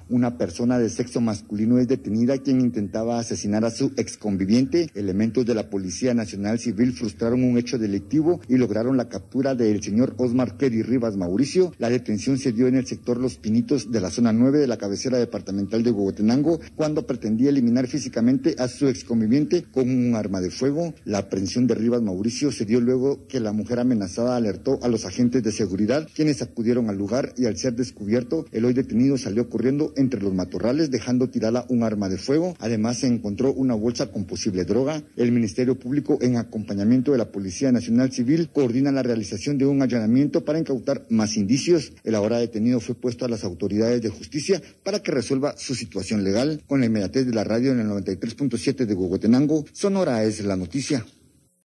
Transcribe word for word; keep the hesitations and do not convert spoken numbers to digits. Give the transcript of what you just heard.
Una persona de sexo masculino es detenida quien intentaba asesinar a su exconviviente. Elementos de la Policía Nacional Civil frustraron un hecho delictivo y lograron la captura del señor Osmar Kerry Rivas Mauricio. La detención se dio en el sector Los Pinitos de la zona nueve de la cabecera departamental de Huehuetenango cuando pretendía eliminar físicamente a su exconviviente con un arma de fuego. La aprehensión de Rivas Mauricio se dio luego que la mujer amenazada alertó a los agentes de seguridad, quienes acudieron al lugar y al ser descubierto, el hoy detenido salió corriendo entre los matorrales dejando tirada un arma de fuego. Además se encontró una bolsa con posible droga. El Ministerio Público, en acompañamiento de la Policía Nacional Civil, coordina la realización de un allanamiento para incautar más indicios. El ahora detenido fue puesto a las autoridades de justicia para que resuelva su situación legal. Con la inmediatez de la radio en el noventa y tres punto siete de Huehuetenango, Sonora es la noticia.